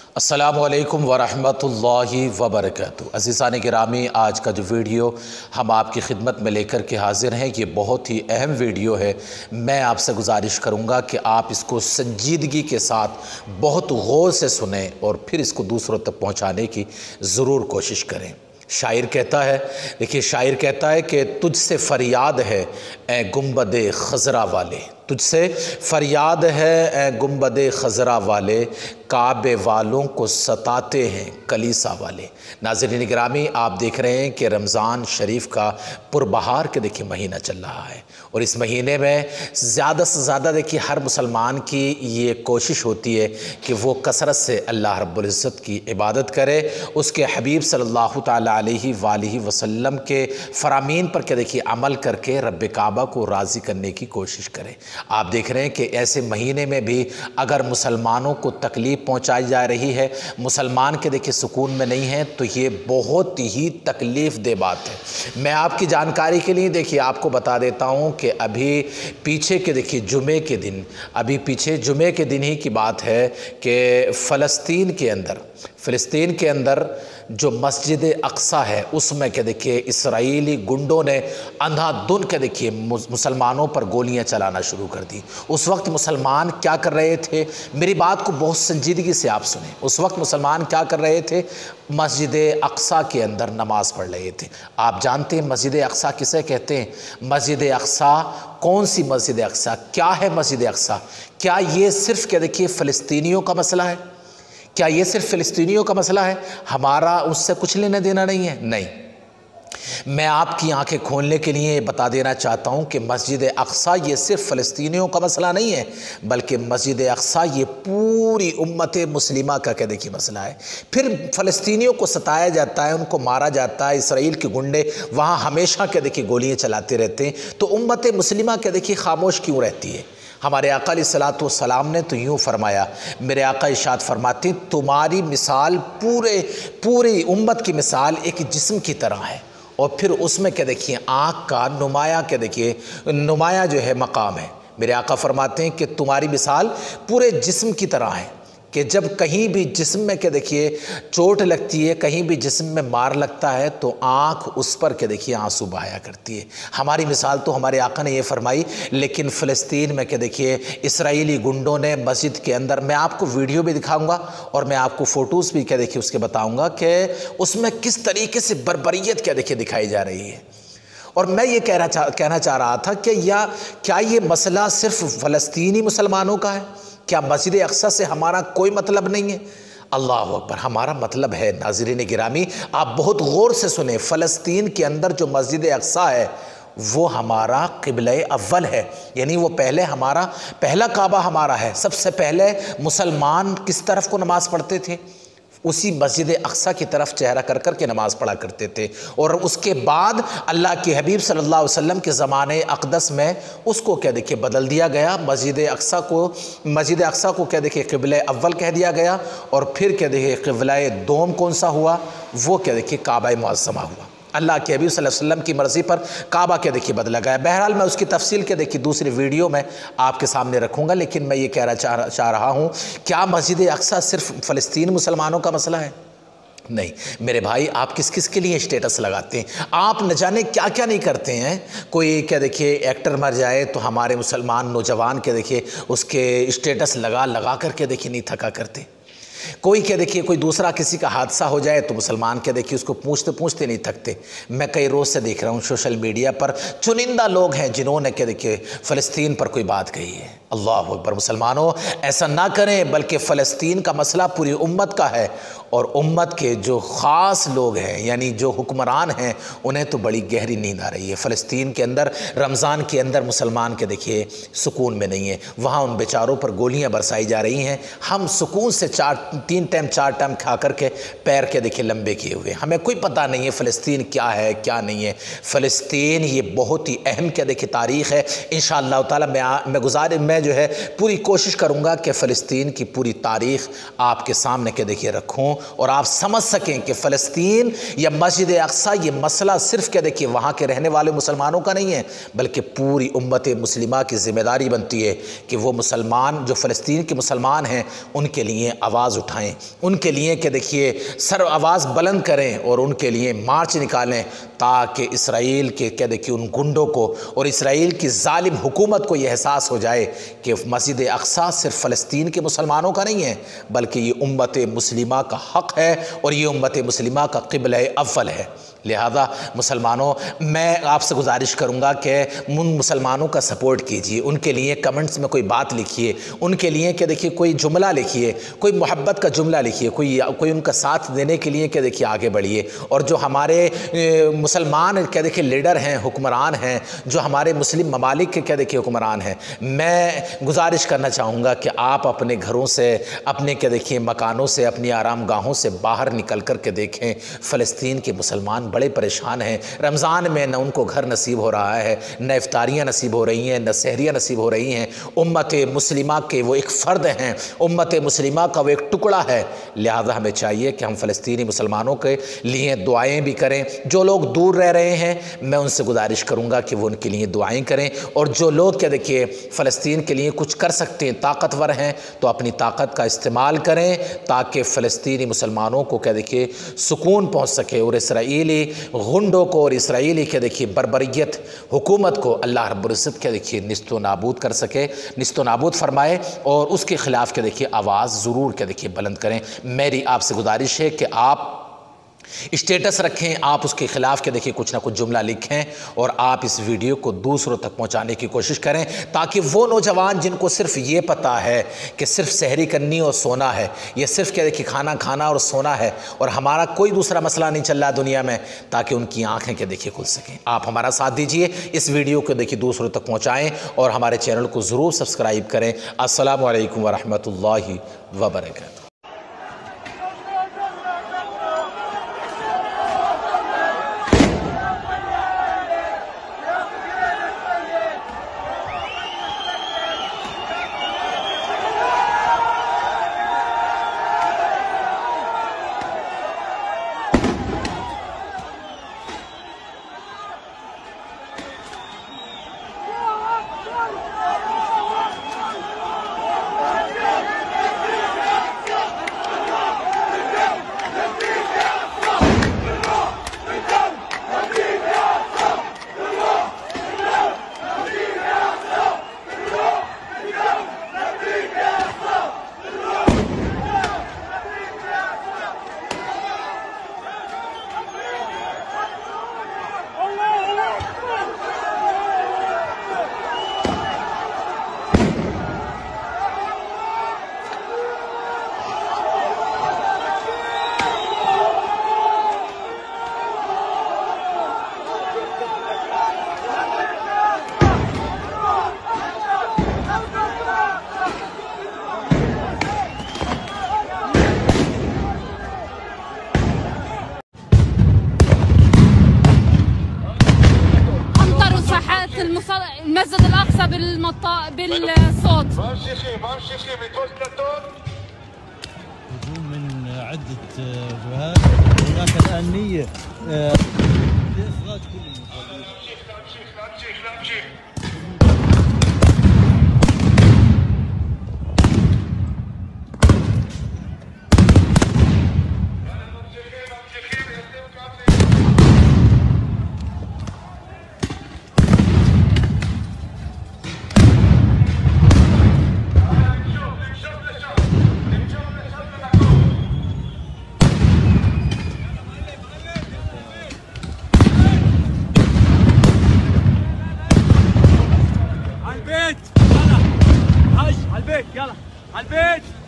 अस्सलामु अलैकुम वरहमतुल्लाहि वबरकातुहू। अज़ीज़ान गिरामी, आज का जो वीडियो हम आपकी खिदमत में लेकर के हाज़िर हैं, ये बहुत ही अहम वीडियो है। मैं आपसे गुजारिश करूँगा कि आप इसको संजीदगी के साथ बहुत गौर से सुनें और फिर इसको दूसरों तक पहुँचाने की ज़रूर कोशिश करें। शायर कहता है, देखिए शायर कहता है कि तुझसे फ़रियाद है ए गुंबदे खज़रा वाले, तुझसे फ़रियाद है ए गुंबदे खज़रा वाले, काबे वालों को सताते हैं कलीसा वाले। नाज़रीन गिरामी, आप देख रहे हैं कि रमज़ान शरीफ का पुरबहार के देखिए महीना चल रहा है और इस महीने में ज़्यादा से ज़्यादा देखिए हर मुसलमान की ये कोशिश होती है कि वो कसरत से अल्लाह रब्बुल इज़्ज़त की इबादत करे, उसके हबीब सल्लल्लाहु तआला अलैहि वालिहि वसल्लम के फ़रामीन पर क्या देखिए अमल करके रब्बे काबा को राज़ी करने की कोशिश करें। आप देख रहे हैं कि ऐसे महीने में भी अगर मुसलमानों को तकलीफ़ पहुंचाई जा रही है, मुसलमान के देखिए सुकून में नहीं है, तो ये बहुत ही तकलीफ़ दे बात है। मैं आपकी जानकारी के लिए देखिए आपको बता देता हूं कि अभी पीछे के देखिए जुमे के दिन, अभी पीछे जुमे के दिन ही की बात है कि फ़लस्तीन के अंदर जो मस्जिद अक्सा है उसमें क्या देखिए इसराइली गुंडों ने अंधाधुंध के देखिए मुसलमानों पर गोलियां चलाना शुरू कर दी। उस वक्त मुसलमान क्या कर रहे थे, मेरी बात को बहुत संजीदगी से आप सुने। उस वक्त मुसलमान क्या कर रहे थे, मस्जिद अक्सा के अंदर नमाज़ पढ़ रहे थे। आप जानते हैं मस्जिद अक्सा किसे कहते हैं? मस्जिद अक्सा कौन सी मस्जिद अक्सा, क्या है मस्जिद अक्सा? क्या ये सिर्फ़ क्या देखिए फ़लस्तीनियों का मसला है? क्या ये सिर्फ फ़िलिस्तीनियों का मसला है? हमारा उससे कुछ लेना देना नहीं है? नहीं। मैं आपकी आंखें खोलने के लिए बता देना चाहता हूं कि मस्जिद अक्सा ये सिर्फ फ़लस्तीनियों का मसला नहीं है, बल्कि मस्जिद अक्सा ये पूरी उम्मत मुस्लिमा का क्या देखिए मसला है। फिर फ़लस्तीनियों को सताया जाता है, उनको मारा जाता है, इसराइल के गुंडे वहाँ हमेशा क्या देखिए गोलियाँ चलाते रहते हैं, तो उम्मत मुस्लिमा क्या देखिए खामोश क्यों रहती है? हमारे आका अलैहिस्सलातु वस्सलाम ने तो यूँ फरमाया, मेरे आका इरशाद फरमाते, तुम्हारी मिसाल पूरी उम्मत की मिसाल एक जिस्म की तरह है, और फिर उसमें क्या देखिए आँख का नुमाया क्या देखिए नुमाया जो है मकाम है। मेरे आका फरमाते हैं कि तुम्हारी मिसाल पूरे जिस्म की तरह है कि जब कहीं भी जिस्म में क्या देखिए चोट लगती है, कहीं भी जिस्म में मार लगता है, तो आँख उस पर क्या देखिए आंसू बहाया करती है। हमारी मिसाल तो हमारे आका ने ये फरमाई, लेकिन फ़लस्तीन में क्या देखिए इसराइली गुंडों ने मस्जिद के अंदर, मैं आपको वीडियो भी दिखाऊंगा और मैं आपको फ़ोटोज़ भी क्या देखिए उसके बताऊँगा कि उसमें किस तरीके से बर्बरियत क्या देखिए दिखाई जा रही है। और मैं ये कहना चाह रहा था कि क्या ये मसला सिर्फ़ फ़लस्तीनी मुसलमानों का है? क्या मस्जिद अक्सा से हमारा कोई मतलब नहीं है? अल्लाह अकबर, हमारा मतलब है। नाज़रीन गिरामी, आप बहुत गौर से सुने, फ़लस्तीन के अंदर जो मस्जिद अक्सा है वो हमारा क़िबला अव्वल है, यानी वो पहला काबा हमारा है। सबसे पहले मुसलमान किस तरफ को नमाज़ पढ़ते थे? उसी मस्जिद अक्सा की तरफ चेहरा कर कर के नमाज़ पढ़ा करते थे, और उसके बाद अल्लाह के हबीब सल्लल्लाहु अलैहि वसल्लम के ज़माने अक़दस में उसको क्या देखिए बदल दिया गया। मस्जिद अक्सा को क्या देखिए क़िबला अव्वल कह दिया गया, और फिर क्या देखिए क़िबला दोम कौन सा हुआ? वो क्या देखिए काबा मुअज़्ज़मा हुआ। अल्लाह के हबीब सल्लल्लाहु अलैहि वसल्लम की मर्ज़ी पर काबा के देखिए बदला गया। बहरहाल मैं उसकी तफसील के देखिए दूसरी वीडियो में आपके सामने रखूँगा, लेकिन मैं ये कहना चाह रहा हूँ, क्या मस्जिद अक्सा सिर्फ फ़लस्तीन मुसलमानों का मसला है? नहीं मेरे भाई, आप किस किस के लिए स्टेटस लगाते हैं? आप न जाने क्या क्या नहीं करते हैं। कोई क्या देखिए एक्टर मर जाए तो हमारे मुसलमान नौजवान के देखिए उसके स्टेटस लगा करके देखिए नहीं थका करते। कोई क्या देखिए कोई दूसरा किसी का हादसा हो जाए तो मुसलमान क्या देखिए उसको पूछते नहीं थकते। मैं कई रोज़ से देख रहा हूँ सोशल मीडिया पर चुनिंदा लोग हैं जिन्होंने क्या देखिए फ़लस्तीन पर कोई बात कही है। अल्लाह अकबर, मुसलमानों ऐसा ना करें, बल्कि फ़लस्तीन का मसला पूरी उम्मत का है, और उम्मत के जो ख़ास लोग हैं यानी जो हुक्मरान हैं उन्हें तो बड़ी गहरी नींद आ रही है। फ़लस्तीन के अंदर रमज़ान के अंदर मुसलमान के देखिए सुकून में नहीं है, वहाँ उन बेचारों पर गोलियाँ बरसाई जा रही हैं। हम सुकून से 4 टाइम खा कर के पैर के देखिए लंबे किए हुए, हमें कोई पता नहीं है फ़लस्तीन क्या है क्या नहीं है। फ़लस्तीन ये बहुत ही अहम क्या देखिए तारीख़ है। इंशाअल्लाह ताला मैं जो है पूरी कोशिश करूँगा कि फ़लस्तीन की पूरी तारीख़ आपके सामने के देखिए रखूँ और आप समझ सकें कि फ़लस्तीन या मस्जिद अक्सा ये मसला सिर्फ़ क्या देखिए वहाँ के रहने वाले मुसलमानों का नहीं है, बल्कि पूरी उम्मत मुस्लिमा की ज़िम्मेदारी बनती है कि वो मुसलमान जो फ़लस्तीन के मुसलमान हैं उनके लिए आवाज़ اٹھائیں، ان کے لیے کہ دیکھیے سر آواز بلند کریں اور ان کے لیے مارچ نکالیں، تاکہ اسرائیل کے کہ دیکھیے ان گنڈوں کو اور اسرائیل کی ظالم حکومت کو یہ احساس ہو جائے کہ مسجد اقصیٰ صرف فلسطین کے مسلمانوں کا نہیں ہے، بلکہ یہ امت مسلمہ کا حق ہے اور یہ امت مسلمہ کا قبلہ اول ہے۔ لہذا مسلمانوں، میں آپ سے گزارش کروں گا کہ ان مسلمانوں کا سپورٹ کیجئے، ان کے لیے کمنٹس میں کوئی بات لکھیے، ان کے لیے کہ دیکھیے کوئی جملہ لکھیے، کوئی محبت کا جملہ لکھیے، کوئی ان کا ساتھ دینے کے لیے کہ دیکھیے آگے بڑھیے۔ اور جو ہمارے مسلمان کہ دیکھیے لیڈر ہیں، حکمران ہیں، جو ہمارے مسلم ممالک کے کہ دیکھیے حکمران ہیں، میں گزارش کرنا چاہوں گا کہ آپ اپنے گھروں سے، اپنے کہ دیکھیے مکانوں سے، اپنی آرام گاہوں سے باہر نکل کر کے دیکھیں فلسطین کے مسلمان بڑے پریشان ہیں۔ رمضان میں نہ ان کو گھر نصیب ہو رہا ہے، نہ افطاریاں نصیب ہو رہی ہیں، نہ سحریاں نصیب ہو رہی ہیں۔ امت مسلمہ کے وہ ایک فرد ہیں، امت مسلمہ کا وہ ایک ٹکڑا ہے۔ لہذا ہمیں چاہیے کہ ہم فلسطینی مسلمانوں کے لیے دعائیں بھی کریں۔ جو لوگ دور رہ رہے ہیں میں ان سے گزارش کروں گا کہ وہ ان کے لیے دعائیں کریں، اور جو لوگ کہ دیکھیے فلسطین کے لیے کچھ کر سکتے ہیں، طاقتور ہیں، تو اپنی طاقت کا استعمال کریں تاکہ فلسطینی مسلمانوں کو کہ دیکھیے سکون پہنچ سکے، اور اسرائیلی غنڈوں کو اور اسرائیلی کہ دیکھیے بربریت حکومت کو اللہ رب العزت کہ دیکھیے نیست و نابود کر سکے، نیست و نابود فرمائے، اور اس کے خلاف کہ دیکھیے آواز ضرور کہ دیکھیے بلند کریں۔ میری آپ سے گزارش ہے کہ آپ اسٹیٹس رکھیں، آپ اس کے خلاف کہ دیکھیے کچھ نہ کچھ جملہ لکھیں، اور آپ اس ویڈیو کو دوسروں تک پہنچانے کی کوشش کریں، تاکہ وہ نوجوان جن کو صرف یہ پتہ ہے کہ صرف سحری کرنی اور سونا ہے، یہ صرف کہ دیکھیے کھانا کھانا اور سونا ہے، اور ہمارا کوئی دوسرا مسئلہ نہیں چل رہا دنیا میں، تاکہ ان کی آنکھیں کہ دیکھیے کھل سکیں۔ آپ ہمارا ساتھ دیجئے، اس ویڈیو کو دیکھیے دوسروں تک پہنچائیں، اور ہمارے چینل کو ضرور سبسکرائب کریں۔ السلام علیکم ورحمۃ اللہ وبرکاتہ۔ المسجد الأقصى بالصوت. هجوم من عدة جهات، هناك الآن نية لإخراج كل المصابين. يلا على البيت